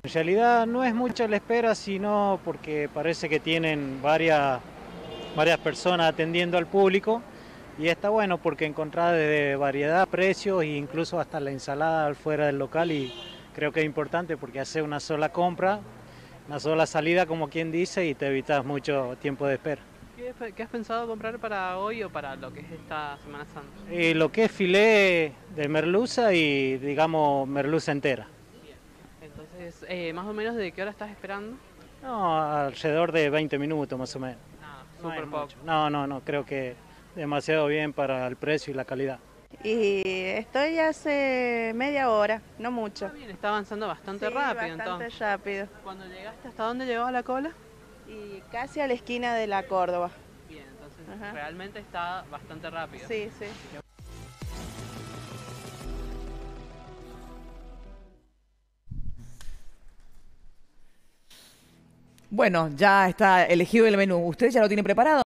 En realidad no es mucho la espera, sino porque parece que tienen varias personas atendiendo al público y está bueno porque encontrás de variedad, precios e incluso hasta la ensalada fuera del local y creo que es importante porque hace una sola compra, una sola salida como quien dice y te evitas mucho tiempo de espera. ¿Qué has pensado comprar para hoy o para lo que es esta Semana Santa? Y lo que es filé de merluza y digamos merluza entera. Bien. Entonces, más o menos de qué hora estás esperando. No, alrededor de 20 minutos más o menos. Nada, No es súper poco. mucho. No, creo que demasiado bien para el precio y la calidad. Y estoy hace media hora, no mucho. Ah, bien, está avanzando bastante Sí, rápido bastante entonces. rápido. Cuando llegaste, ¿hasta dónde llegaba la cola? Y casi a la esquina de la Córdoba. Bien, entonces Ajá. realmente está bastante rápido. Sí, sí. Bueno, ya está elegido el menú. ¿Usted ya lo tiene preparado?